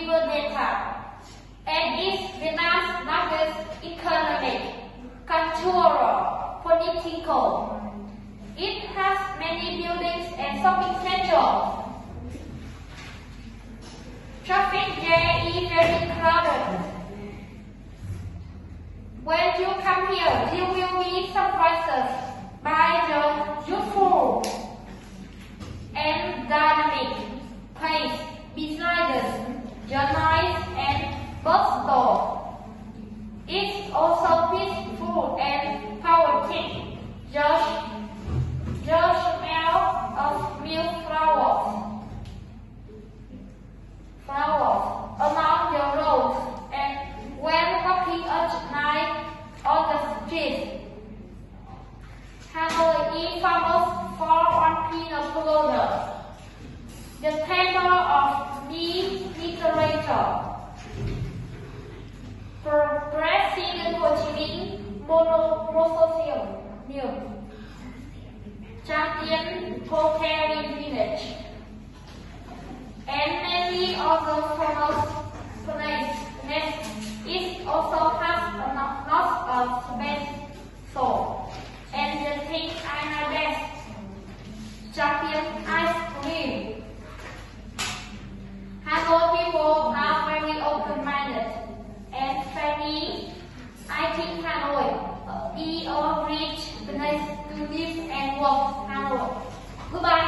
viewer data and is Vietnam's largest economic, cultural, political. It has many buildings and shopping centers. Traffic there is very crowded. When you come here, you will be surprised by the youthful and dynamic place besides the nice and bookstore. It's also peaceful and poetic. Just smell of milk flowers along the roads, and when walking at night on the streets. Hanoi is famous for one peanut butter, the temple of the literature. President Ho Chi Minh Mausoleum, Champion Hotel Village, and many other famous places. It also has a lot of space, and the things I know best, Champion ice cream. Hanoi people are very open-minded and friendly. I think Hanoi is a great place to live and work. Hanoi. Goodbye.